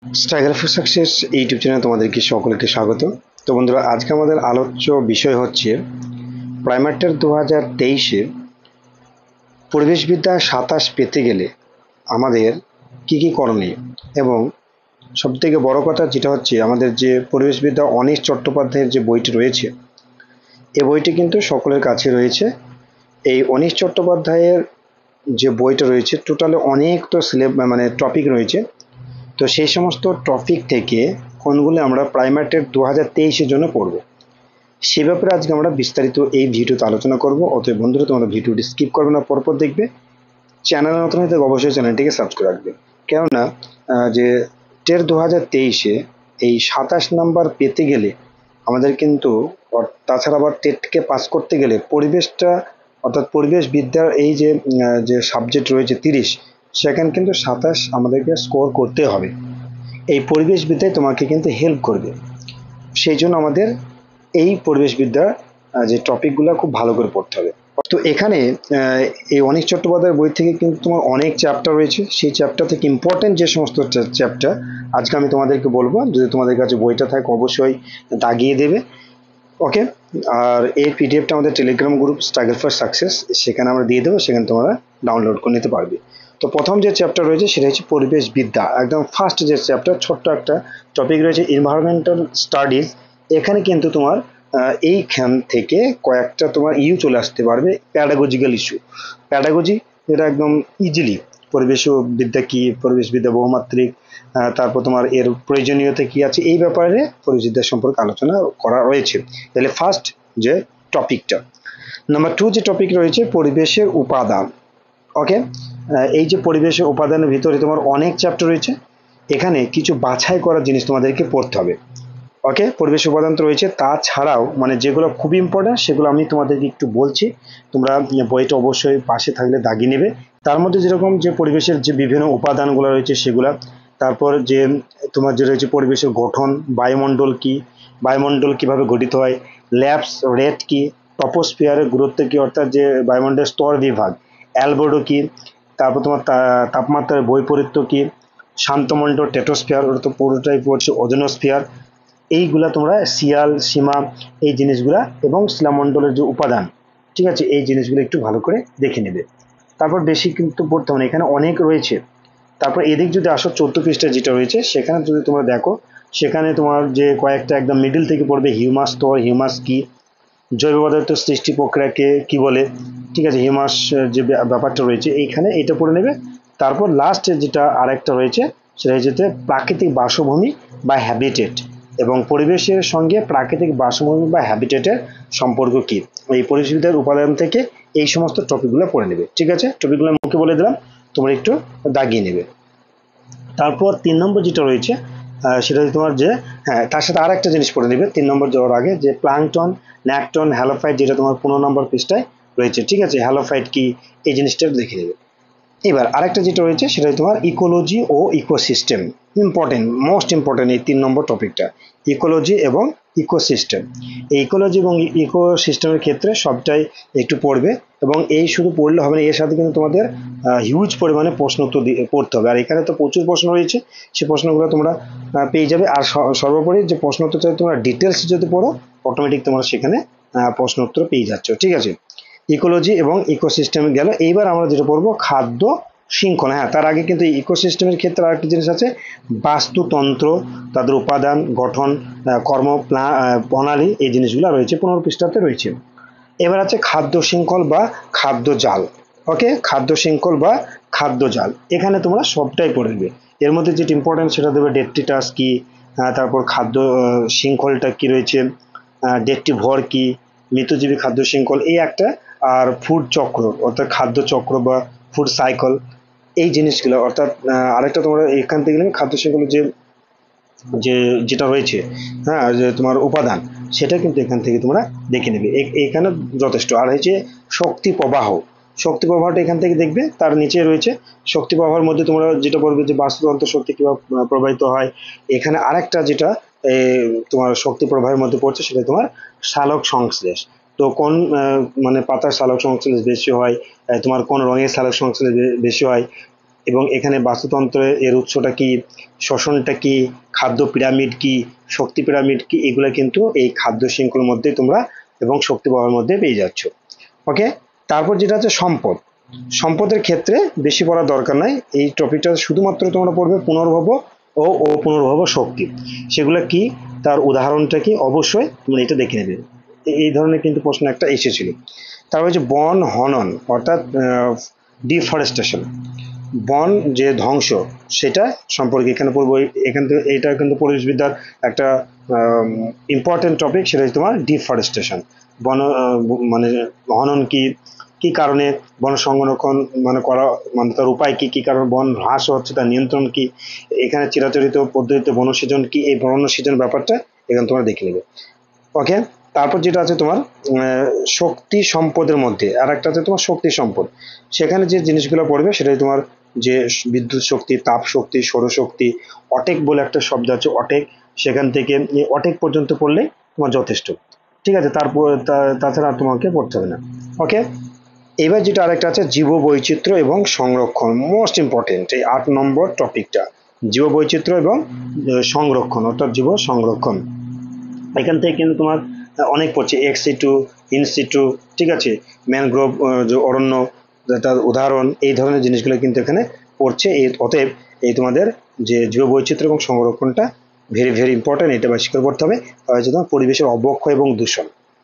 Struggle for success YouTube চ্যানেলে তোমাদেরকে সকলকে স্বাগত। তো বন্ধুরা, আজকে আমাদের আলোচ্য বিষয় হচ্ছে প্রাইমারি টেট 2023-এ পরিবেশবিদ্যা 27 পেতে গেলে আমাদের কি কি করণীয়, এবং সবথেকে বড় কথা যেটা হচ্ছে আমাদের যে পরিবেশবিদ্যা অনিশ চট্টোপাধ্যায়ের যে বইটি রয়েছে, এই বইটি কিন্তু সকলের কাছে রয়েছে। এই অনিশ চট্টোপাধ্যায়ের যে বইটা রয়েছে টোটালে অনেক তো মানে টপিক রয়েছে। তো সেই সমস্ত টপিক থেকে কোনগুলো আমরা প্রাইমারি টেট 2023-এর জন্য পড়ব, সে ব্যাপারে আজকে আমরা বিস্তারিত এই ভিডিওতে আলোচনা করব। অতএব বন্ধুরা, তোমরা ভিডিওটি স্কিপ করবে না, পরপর দেখবে। চ্যানেল নতুন হয়ে থাকলে অবশ্যই চ্যানেলটিকে সাবস্ক্রাইব রাখবে, কেননা যে টেট 2023-এ এই 27 নাম্বার পেতে গেলে আমাদের কিন্তু, তাছাড়া আবার টেটকে পাস করতে গেলে পরিবেশটা, অর্থাৎ পরিবেশ বিদ্যার এই যে যে সাবজেক্ট রয়েছে 30, সেখানে কিন্তু 27 আমাদেরকে স্কোর করতে হবে। এই পরিবেশবিদ্যায় তোমাকে কিন্তু হেল্প করবে। সেই জন্য আমাদের এই পরিবেশবিদ্যার যে টপিকগুলো খুব ভালো করে পড়তে হবে। তো এখানে এই অনিশ চট্টোপাধ্যায়ের বই থেকে কিন্তু তোমার অনেক চ্যাপ্টার রয়েছে। সেই চ্যাপ্টার থেকে ইম্পর্টেন্ট যে সমস্ত চ্যাপ্টার আজকে আমি তোমাদেরকে বলবো, যদি তোমাদের কাছে বইটা থাকে অবশ্যই দাগিয়ে দেবে। ওকে, আর এই পিডিএফটা আমাদের Telegram group struggle for success, সেখানে আমরা দিয়ে দেবো, সেখানে তোমরা ডাউনলোড করে নিতে পারবে। তো প্রথম যে চ্যাপ্টার রয়েছে সেটা হচ্ছে পরিবেশ বিদ্যা, একদম ফার্স্ট যে চ্যাপ্টার, ছোট্ট একটা টপিক রয়েছে এনভায়রনমেন্টাল স্টাডিজ। এখানে কিন্তু তোমার এইখান থেকে কয়েকটা তোমার চলে আসতে পারবে, প্যাডাগজিক্যাল ইস্যু, প্যাডাগজি, যেটা একদম ইজিলি পরিবেশ বিদ্যা কি, পরিবেশ বিদ্যা বহুমাত্রিক, তারপর তোমার এর প্রয়োজনীয়তা কি আছে, এই ব্যাপারে পরিবেশবিদ্যা সম্পর্কে আলোচনা করা রয়েছে। তাহলে ফার্স্ট যে টপিকটা, নাম্বার 2 যে টপিক রয়েছে পরিবেশের উপাদান। ওকে, এই যে পরিবেশের উপাদানের ভিতরে তোমার অনেক চ্যাপ্টার রয়েছে, এখানে কিছু বাছাই করার জিনিস তোমাদেরকে পড়তে হবে। ওকে, পরিবেশ উপাদান তো রয়েছে, তাছাড়াও মানে যেগুলো খুব ইম্পর্টেন্ট সেগুলো আমি তোমাদেরকে একটু বলছি, তোমরা বইটা অবশ্যই পাশে থাকলে দাগিয়ে নেবে। তার মধ্যে যেরকম যে পরিবেশের যে বিভিন্ন উপাদানগুলো রয়েছে সেগুলা, তারপর যে তোমার যে রয়েছে পরিবেশের গঠন, বায়ুমণ্ডল কি, বায়ুমণ্ডল কিভাবে গঠিত হয়, ল্যাবস রেট কি, টপোস্ফিয়ারের গুরুত্ব কি, অর্থাৎ যে বায়ুমণ্ডলের স্তর বিভাগ, অ্যালবেডো কি, তারপর তোমার তাপমাত্রার বৈপরীত্য কি, শান্তমণ্ডল টেটোস্ফিয়ার, ওটা তো পুরোটাই পড়ছে ওজোনোস্ফিয়ার, এইগুলা তোমরা শিয়াল সীমা, এই জিনিসগুলা, এবং শিলামণ্ডলের যে উপাদান, ঠিক আছে, এই জিনিসগুলো একটু ভালো করে দেখে নেবে। তারপর বেশি কিন্তু পড়তে হবে না, এখানে অনেক রয়েছে। তারপর এদিক যদি আসো 14 পৃষ্ঠা যেটা রয়েছে, সেখানে যদি তোমরা দেখো, সেখানে তোমার যে কয়েকটা একদম মিডিল থেকে পড়বে, হিউমাস স্তর, হিউমাস কি, জৈব পদার্থ সৃষ্টি প্রক্রিয়াকে কি বলে, ঠিক আছে, হিউমাস যে ব্যাপারটা রয়েছে এইখানে এটা পড়ে নেবে। তারপর লাস্টে যেটা আরেকটা রয়েছে সেটা হচ্ছে প্রাকৃতিক বাসভূমি বা হ্যাবিটেট, এবং পরিবেশের সঙ্গে প্রাকৃতিক বাসভূমি বা হ্যাবিটেটের সম্পর্ক কি, এই পরিবেশবিদ্যার উপাদান থেকে এই সমস্ত টপিকগুলো পড়ে নেবে। ঠিক আছে, টপিকগুলো মুখে বলে দিলাম, তোমরা একটু দাগিয়ে নেবে। তারপর 3 নম্বর যেটা রয়েছে সেটা হচ্ছে তোমার যে, হ্যাঁ, তার সাথে আর একটা জিনিস পড়ে নেবে 3 নম্বর যাওয়ার আগে, যে প্লাংটন, ন্যাকটন, হ্যালোফাইট, যেটা তোমার 15 নম্বর পৃষ্ঠায় রয়েছে। ঠিক আছে, হ্যালোফাইট কি, এই জিনিসটা দেখে নেবে। এবার আরেকটা যেটা রয়েছে সেটা তোমার ইকোলজি ও ইকোসিস্টেম, ইম্পর্টেন্ট, মোস্ট ইম্পর্টেন্ট এই 3 নম্বর টপিকটা, ইকোলজি এবং ইকোসিস্টেম। এই ইকোলজি এবং ইকোসিস্টেমের ক্ষেত্রে সবটাই একটু পড়বে, এবং এই শুধু পড়লে হবে না, এর সাথে কিন্তু তোমাদের হিউজ পরিমাণে প্রশ্ন উত্তর পড়তে হবে, আর এখানে তো প্রচুর প্রশ্ন রয়েছে, সেই প্রশ্নগুলো তোমরা পেয়ে যাবে। আর সর্বোপরি যে প্রশ্ন উত্তর তোমরা ডিটেলস যদি পড়ো, অটোমেটিক তোমরা সেখানে প্রশ্ন উত্তর পেয়ে যাচ্ছ। ঠিক আছে, ইকোলজি এবং ইকোসিস্টেম গেল। এইবার আমরা যেটা পড়বো খাদ্য শৃঙ্খলা। হ্যাঁ, তার আগে কিন্তু ইকোসিস্টেমের ক্ষেত্রে আরেকটা জিনিস আছে, বাস্তুতন্ত্র, তাদের উপাদান, গঠন, কর্ম প্রণালী, এই জিনিসগুলো রয়েছে 15 পৃষ্ঠাতে রয়েছে। এবার আছে খাদ্য শৃঙ্খল বা খাদ্য জাল। ওকে, খাদ্য শৃঙ্খল বা খাদ্য জাল, এখানে তোমরা সবটাই পড়ে নেবে। এর মধ্যে যেটা ইম্পর্টেন্ট সেটা দেবে ডেট্রিটাস কি, তারপর খাদ্য শৃঙ্খলটা কি রয়েছে, ডেট্রিভর কি, মৃতজীবী খাদ্য শৃঙ্খল এই একটা, আর ফুড চক্র অর্থাৎ খাদ্য চক্র বা ফুড সাইকেল, এই জিনিসগুলো, অর্থাৎ আরেকটা তোমরা এখান থেকে খাদ্য শৃঙ্খলের যে যে যেটা রয়েছে, হ্যাঁ, যে তোমার উপাদান, সেটা কিন্তু এখান থেকে তোমরা দেখে নেবে, এখানে যথেষ্ট। আর হচ্ছে শক্তি প্রবাহ, শক্তি প্রবাহটা এখান থেকে দেখবে, তার নিচে রয়েছে শক্তি প্রবাহের মধ্যে তোমরা যেটা বলবে যে বাস্তুতন্ত্র শক্তি কিভাবে প্রবাহিত হয়। এখানে আরেকটা যেটা তোমার শক্তি প্রবাহের মধ্যে পড়ছে সেটা তোমার সালোক সংশ্লেষ। তো কোন মানে পাতার সালোক সংশ্লেষ বেশি হয়, তোমার কোন রঙের সালোক সংশ্লেষ বেশি হয়, এবং এখানে বাস্তুতন্ত্রের এর উৎসটা কি, শ্বসনটা কি, খাদ্য পিরামিড কি, শক্তি পিরামিড কি, এগুলো কিন্তু এই খাদ্য শৃঙ্খলের মধ্যে তোমরা এবং শক্তি প্রবাহের মধ্যে পেয়ে যাচ্ছ। ওকে, তারপর যেটা হচ্ছে সম্পদ। সম্পদের ক্ষেত্রে বেশি পড়ার দরকার নাই, এই টপিকটা শুধুমাত্র তোমরা পড়বে পুনর্ভব ও পুনর্ভব শক্তি, সেগুলো কি, তার উদাহরণটা কি, অবশ্যই তোমরা এটা দেখে নেবে। এই ধরনের কিন্তু প্রশ্ন একটা এসেছিল। তারপর হচ্ছে বন হনন অর্থাৎ ডিফরেস্টেশন, বন যে ধ্বংস সেটা সম্পর্কে এখানে পড়বো। এখান থেকে এটা কিন্তু পরিবেশবিদ্যার একটা ইম্পর্টেন্ট টপিক, সেটা হচ্ছে তোমার ডিফরেস্টেশন। বন মানে হনন কি, কি কারণে বন সংরক্ষণ মানে করা, মানে তার উপায় কি, কি কারণে বন হ্রাস হচ্ছে, তার নিয়ন্ত্রণ কি, এখানে চিরাচরিত পদ্ধতিতে বনসৃজন কি, এই বনসৃজন ব্যাপারটা এখানে তোমরা দেখে নেবে। ওকে, তারপর যেটা আছে তোমার শক্তি সম্পদের মধ্যে আর একটা আছে তোমার শক্তি সম্পদ। সেখানে যে জিনিসগুলো পড়বে সেটাই তোমার যে বিদ্যুৎ শক্তি, তাপ শক্তি, সৌরশক্তি, অটেক বলে একটা শব্দ আছে, অটেক, সেখান থেকে অটেক পর্যন্ত পড়লে তোমার যথেষ্ট। ঠিক আছে, তারপর তাছাড়া আর তোমাকে পড়তে হবে না। ওকে, এবার যেটা আরেকটা আছে জীব বৈচিত্র্য এবং সংরক্ষণ, মোস্ট ইম্পর্টেন্ট এই 8 নম্বর টপিকটা, জীব বৈচিত্র্য এবং সংরক্ষণ অর্থাৎ জীব সংরক্ষণ। এখান থেকে কিন্তু তোমার অনেক পড়ছে, এক্স সিটু, ইন সিটু, ঠিক আছে, ম্যানগ্রোভ যে অরণ্য, তার উদাহরণ, এই ধরনের জিনিসগুলো কিন্তু এখানে পড়ছে। এই অতএব এই তোমাদের যে জীব বৈচিত্র্য এবং সংরক্ষণটা ভেরি ভেরি ইম্পর্টেন্ট, এটা বেশি করে পড়তে হবে। আর হচ্ছে তোমার পরিবেশের অবক্ষয় এবং দূষণ,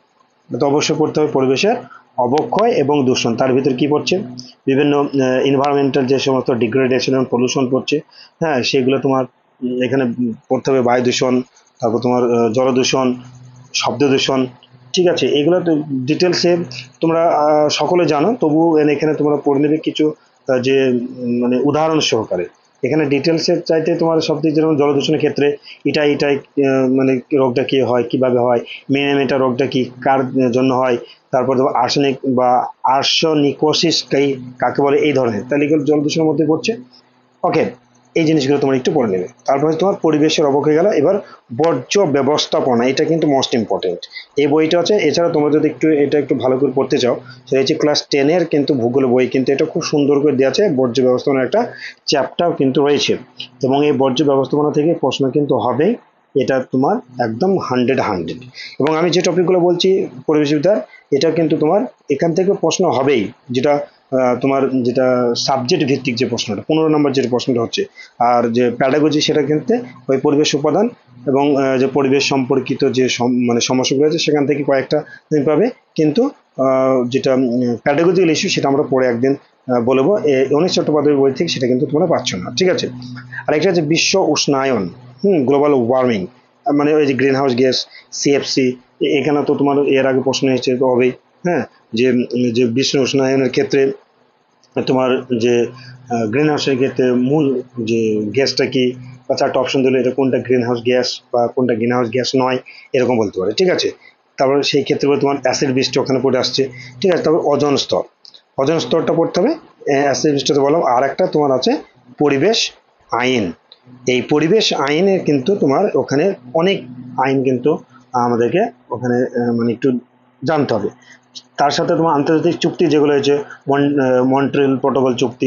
তো অবশ্যই পড়তে হবে পরিবেশের অবক্ষয় এবং দূষণ। তার ভিতর কি পড়ছে, বিভিন্ন এনভায়রনমেন্টাল যে সমস্ত ডিগ্রেডেশন এবং পলিউশন পড়ছে, হ্যাঁ সেগুলো তোমার এখানে পড়তে হবে। বায়ু দূষণ, তারপর তোমার জল দূষণ, শব্দ দূষণ, ঠিক আছে, এগুলো তো ডিটেলসে তোমরা সকলে জানো, তবু এখানে তোমরা পড়ে নেবে কিছু যে মানে উদাহরণ সহকারে। এখানে ডিটেলসের চাইতে তোমার সব দিক, যেমন জলদূষণের ক্ষেত্রে এটাই মানে রোগটা কি হয়, কিভাবে হয়, মেটা রোগটা কি, কার জন্য হয়, তারপর তোমার আর্সেনিক বা আর্সনিকোসিস কাকে বলে, এই ধরনের, তাহলে এগুলো জলদূষণের মধ্যে পড়ছে। ওকে, এই জিনিসগুলো তোমরা একটু পড়ে নেবে। তারপরে তোমার পরিবেশের অবক্ষয় গেল, এবার বর্জ্য ব্যবস্থাপনা, এটা কিন্তু মোস্ট ইম্পর্টেন্ট এই বইটা আছে। এছাড়া তোমরা যদি এটা একটু ভালো করে পড়তে চাও, সেটা হচ্ছে ক্লাস 10-এর কিন্তু ভূগোল বই, কিন্তু এটা খুব সুন্দর করে দেওয়া আছে, বর্জ্য ব্যবস্থাপনার একটা চ্যাপ্টার কিন্তু রয়েছে, এবং এই বর্জ্য ব্যবস্থাপনা থেকে প্রশ্ন কিন্তু হবেই, এটা তোমার একদম 100 এবং আমি যে টপিকগুলো বলছি পরিবেশবিদ্যার, এটা কিন্তু তোমার এখান থেকে প্রশ্ন হবেই, যেটা তোমার যেটা সাবজেক্ট ভিত্তিক যে প্রশ্নটা 15 নম্বর যে প্রশ্নটা হচ্ছে। আর যে প্যাডাগজি সেটা কিন্তু ওই পরিবেশ উপাদান এবং যে পরিবেশ সম্পর্কিত যে মানে সমস্যাগুলো আছে সেখান থেকে কয়েকটা তুমি পাবে, কিন্তু যেটা প্যাডাগজিক্যাল ইস্যু সেটা আমরা পরে একদিন বলবো, anish চট্টোপাধ্যায়ের বই থেকে সেটা কিন্তু তোমরা পাচ্ছ না, ঠিক আছে। আর একটা হচ্ছে বিশ্ব উষ্ণায়ন, গ্লোবাল ওয়ার্মিং, মানে ওই যে গ্রিন হাউস গ্যাস, সিএফসি, এখানে তো তোমার এর আগে প্রশ্ন এসেছে তো হবেই। হ্যাঁ, যে যে বিশ্ব উষ্ণায়নের ক্ষেত্রে তোমার যে গ্রিন হাউসের ক্ষেত্রে মূল যে গ্যাসটা কি, বা 4টা অপশন দিলে এটা কোনটা গ্রিন হাউস গ্যাস বা কোনটা গ্রিন হাউস গ্যাস নয়, এরকম বলতে পারে, ঠিক আছে। তারপরে সেই ক্ষেত্রে তোমার অ্যাসিড বৃষ্টি ওখানে পড়ে আসছে, ঠিক আছে। তারপর ওজোন স্তর, ওজোন স্তরটা পড়তে হবে, অ্যাসিড বৃষ্টিতে বললাম। আর একটা তোমার আছে পরিবেশ আইন, এই পরিবেশ আইনের কিন্তু তোমার ওখানে অনেক আইন কিন্তু আমাদেরকে ওখানে মানে একটু জানতে হবে। তার সাথে তোমার আন্তর্জাতিক চুক্তি যেগুলো হয়েছে, মন্ট্রিয়াল প্রোটোকল চুক্তি,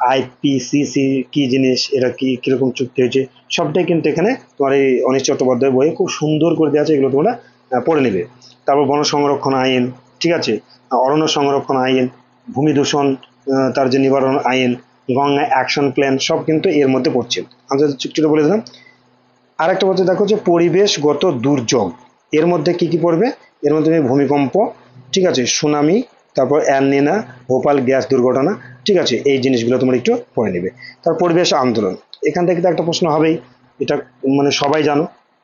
আইপিসিসি কি জিনিস, এটা কি কিরকম চুক্তি হয়েছে, সবটাই কিন্তু এখানে তোমার এই anish চট্টোপাধ্যায় বইয়ে খুব সুন্দর করে দেওয়া আছে, এগুলো তোমরা পড়ে নেবে। তারপর বন সংরক্ষণ আইন, ঠিক আছে, অরণ্য সংরক্ষণ আইন, ভূমি দূষণ তার যে নিবারণ আইন, গঙ্গা অ্যাকশন প্ল্যান, সব কিন্তু এর মধ্যে পড়ছে। আন্তর্জাতিক চুক্তিটা বলে দিলাম। আর একটা বলতে দেখো যে পরিবেশগত দুর্যোগ, এর মধ্যে কি কি পড়বে, এর মধ্যে ভূমিকম্প, ঠিক আছে, সুনামি, তারপর অ্যালনিনা, ভোপাল গ্যাস দুর্ঘটনা, ঠিক আছে, এই জিনিসগুলো তোমরা একটু পড়ে নেবে। তার পরিবেশ আন্দোলন, এখান থেকে তো একটা প্রশ্ন হবেই, এটা মানে সবাই জানো,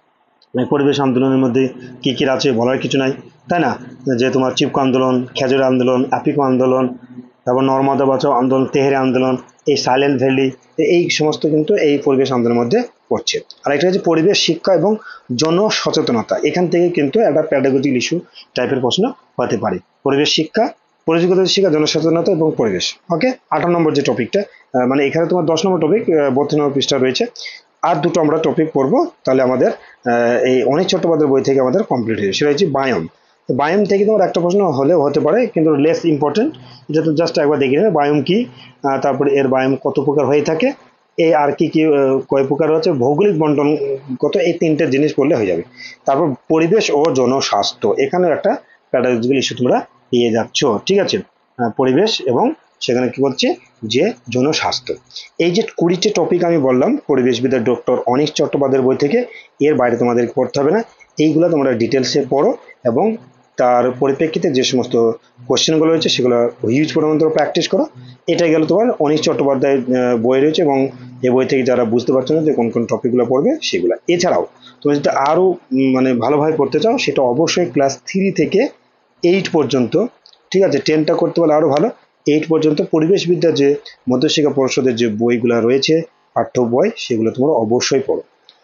পরিবেশ আন্দোলনের মধ্যে কি কি আছে বলার কিছু নাই, তাই না, যে তোমার চিপকো আন্দোলন, খেজুর আন্দোলন, আপিকো আন্দোলন, তারপর নর্মদা বাঁচাও আন্দোলন, তেহরি আন্দোলন, এই সাইলেন্ট ভ্যালি, এই সমস্ত কিন্তু এই পরিবেশ আন্দোলনের মধ্যে পড়ছে। আর একটা হচ্ছে পরিবেশ শিক্ষা এবং জনসচেতনতা, এখান থেকে কিন্তু একটা প্যাডাগজিক্যাল ইস্যু টাইপের প্রশ্ন হতে পারে। পরিবেশ শিক্ষা, পরিবেশগত শিক্ষা, জনসচেতনতা এবং পরিবেশ। ওকে, 18 নম্বর যে টপিকটা, মানে এখানে তোমার 10 নম্বর টপিক, 32 নম্বর পৃষ্ঠা রয়েছে। আর দুটো আমরা টপিক পড়বো, তাহলে আমাদের এই anish চট্টোপাধ্যায়ের বই থেকে আমাদের কমপ্লিট হয়ে যাবে। সেটা হচ্ছে বায়ন, বায়োম থেকে তোমার একটা প্রশ্ন হলেও হতে পারে, কিন্তু লেস ইম্পর্টেন্ট। এটা তো জাস্ট একবার দেখে নেবে বায়োম কি, তারপরে এর বায়োম কত প্রকার হয়ে থাকে, এই আর কি কি কয় প্রকার হচ্ছে, ভৌগোলিক বন্টন কত, এই তিনটে জিনিস পড়লে হয়ে যাবে। তারপর পরিবেশ ও জনস্বাস্থ্য, এখানেও একটা প্যাডাগজিক্যাল ইস্যু তোমরা পেয়ে যাচ্ছ, ঠিক আছে। পরিবেশ এবং সেখানে কি বলছে যে জনস্বাস্থ্য, এই যে 20টি টপিক আমি বললাম পরিবেশবিদের ডক্টর অনিশ চট্টোপাধ্যায়ের বই থেকে, এর বাইরে তোমাদের পড়তে হবে না। এইগুলো তোমরা ডিটেলসে পড়ো এবং তার পরিপ্রেক্ষিতে যে সমস্ত কোশ্চেনগুলো রয়েছে সেগুলো হিউজ পরিমাণ তোমরা প্র্যাকটিস করো। এটাই গেল তোমার অনিশ চট্টোপাধ্যায়ের বই রয়েছে, এবং এই বই থেকে যারা বুঝতে পারছো না যে কোন কোন টপিকগুলো পড়বে সেগুলো। এছাড়াও তুমি যদি আরও মানে ভালোভাবে পড়তে চাও, সেটা অবশ্যই ক্লাস 3 থেকে 8 পর্যন্ত, ঠিক আছে, 10টা করতে পারলে আরও ভালো। 8 পর্যন্ত পরিবেশবিদ্যার যে মধ্যশিক্ষা পর্ষদের যে বইগুলো রয়েছে পাঠ্য বই, সেগুলো তোমরা অবশ্যই পড়ো।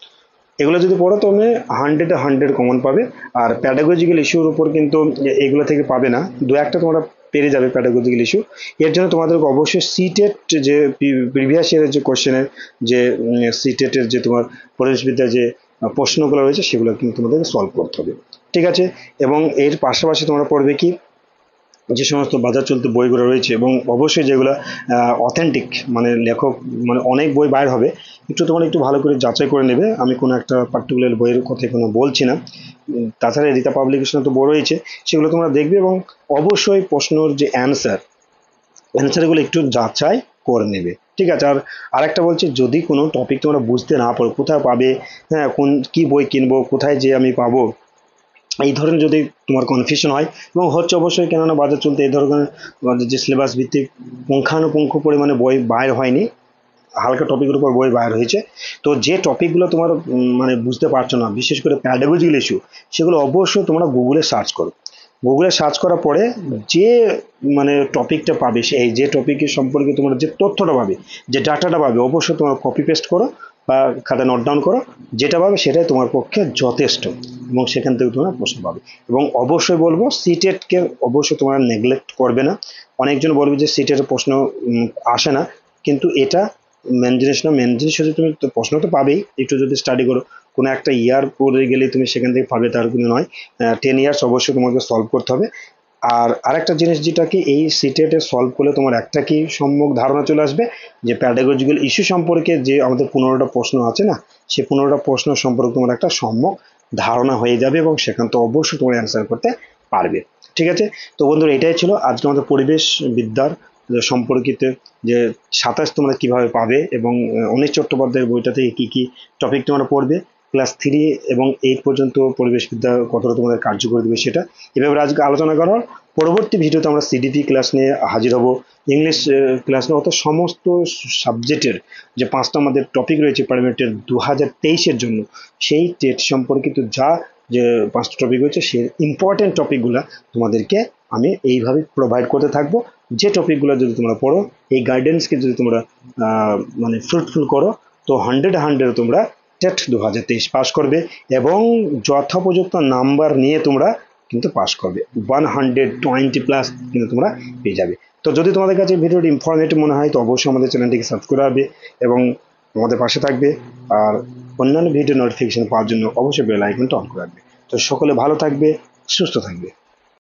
এগুলো যদি পড়ো তুমি 100-এ 100 কমন পাবে। আর প্যাডাগজিক্যাল ইস্যুর উপর কিন্তু এগুলো থেকে পাবে না, দু একটা তোমরা পেরে যাবে প্যাডাগজিক্যাল ইস্যু। এর জন্য তোমাদেরকে অবশ্যই সিটেট যে প্রিভিয়াস ইয়ারের যে কোশ্চেনের যে সিটেটের যে তোমার পরিবেশবিদ্যার যে প্রশ্নগুলো রয়েছে সেগুলো কিন্তু তোমাদেরকে সলভ করতে হবে, ঠিক আছে। এবং এর পাশাপাশি তোমরা পড়বে কি, যে সমস্ত বাজার চলতে বইগুলো রয়েছে, এবং অবশ্যই যেগুলো অথেন্টিক, মানে লেখক মানে অনেক বই বাইর হবে, একটু তোমরা একটু ভালো করে যাচাই করে নেবে। আমি কোনো একটা পার্টিকুলার বইয়ের কথা কোনো বলছি না, তাছাড়া রীতা পাবলিকেশনে তো বই রয়েছে, সেগুলো তোমরা দেখবে। এবং অবশ্যই প্রশ্নর যে অ্যান্সারগুলো একটু যাচাই করে নেবে, ঠিক আছে। আর আরেকটা বলছি, যদি কোনো টপিক তোমরা বুঝতে না পারো, কোথায় পাবে, হ্যাঁ, কোন কি বই কিনবো, কোথায় যে আমি পাবো, এই ধরনের যদি তোমার কনফিউশন হয়, এবং হচ্ছে অবশ্যই, কেননা বাজার চলতে এই ধরনের যে সিলেবাস ভিত্তিক পুঙ্খানুপুঙ্খ পরিমাণে বই বাইর হয়নি, হালকা টপিকের উপর বই বাইর হয়েছে। তো যে টপিকগুলো তোমার মানে বুঝতে পারছো না, বিশেষ করে প্যাডাগজিক্যাল ইস্যু, সেগুলো অবশ্যই তোমরা গুগলে সার্চ করো। গুগলে সার্চ করার পরে যে মানে টপিকটা পাবে, সেই যে টপিকের সম্পর্কে তোমরা যে তথ্যটা পাবে, যে ডাটাটা পাবে, অবশ্যই তোমরা কপি পেস্ট করো বা খাতায় নোট ডাউন করো। যেটা পাবে সেটাই তোমার পক্ষে যথেষ্ট, এবং সেখান থেকে তোমরা প্রশ্ন পাবে। এবং অবশ্যই বলবো সিটেটকে অবশ্যই তোমরা নেগলেক্ট করবে না। অনেকজন বলবে যে সিটেটের প্রশ্ন আসে না, কিন্তু এটা মেন জিনিস না। মেন জিনিস হচ্ছে তুমি তো প্রশ্ন তো পাবেই, একটু যদি স্টাডি করো। কোনো একটা ইয়ার পড়ে গেলে তুমি সেখান থেকে পাবে তার কোনো নয়, 10 ইয়ার্স অবশ্যই তোমাকে সলভ করতে হবে। আর আরেকটা জিনিস যেটা কি, এই সিটেটে সলভ করলে তোমার একটা কি সম্যক ধারণা চলে আসবে, যে প্যাডাগজিক্যাল ইস্যু সম্পর্কে যে আমাদের 15টা প্রশ্ন আছে না, সেই 15টা প্রশ্ন সম্পর্কে তোমার একটা সম্যক ধারণা হয়ে যাবে, এবং সেখান তো অবশ্যই তোমার অ্যান্সার করতে পারবে, ঠিক আছে। তো বন্ধুরা, এটাই ছিল আজকে আমাদের পরিবেশ বিদ্যার সম্পর্কিত যে 27 তোমরা কিভাবে পাবে, এবং অনিশ চট্টোপাধ্যায়ের বইটা থেকে কি কি টপিক তোমরা পড়বে, ক্লাস 3 এবং 8 পর্যন্ত পরিবেশ বিদ্যা কতটা তোমাদের কার্যকরী দেবে সেটা এভাবে আজকে আলোচনা করা হল। পরবর্তী ভিডিওতে আমরা সিডিপি ক্লাস নিয়ে হাজির হব, ইংলিশ ক্লাস নিয়ে, অর্থাৎ সমস্ত সাবজেক্টের যে 5টা আমাদের টপিক রয়েছে প্রাইমারি টেট 2023-এর জন্য, সেই টেট সম্পর্কিত যা যে 5টা টপিক রয়েছে, সেই ইম্পর্টেন্ট টপিকগুলো তোমাদেরকে আমি এইভাবে প্রোভাইড করতে থাকবো। যে টপিকগুলো যদি তোমরা পড়ো, এই গাইডেন্সকে যদি তোমরা মানে ফ্রুটফুল করো, তো 100-100 তোমরা টেট 2023 পাস করবে, এবং যথোপযুক্ত নাম্বার নিয়ে তোমরা কিন্তু পাস করবে, 120+ কিন্তু তোমরা পেয়ে যাবে। তো যদি তোমাদের কাছে ভিডিওটি ইনফরমেটিভ মনে হয়, তো অবশ্যই আমাদের চ্যানেলটিকে সাবস্ক্রাইব করবে এবং আমাদের পাশে থাকবে। আর অন্যান্য ভিডিও নোটিফিকেশন পাওয়ার জন্য অবশ্যই বেল আইকনটা অন করে রাখবে। তো সকলে ভালো থাকবে, সুস্থ থাকবে।